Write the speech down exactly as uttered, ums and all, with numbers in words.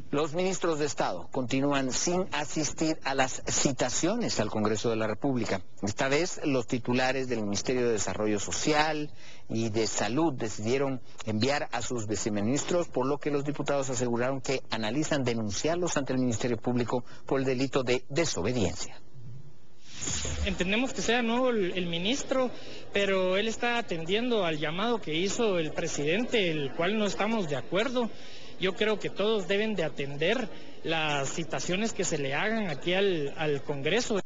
Los ministros de Estado continúan sin asistir a las citaciones al Congreso de la República. Esta vez los titulares del Ministerio de Desarrollo Social y de Salud decidieron enviar a sus viceministros, por lo que los diputados aseguraron que analizan denunciarlos ante el Ministerio Público por el delito de desobediencia. Entendemos que sea nuevo el, el ministro, pero él está atendiendo al llamado que hizo el presidente, el cual no estamos de acuerdo. Yo creo que todos deben de atender las citaciones que se le hagan aquí al, al Congreso.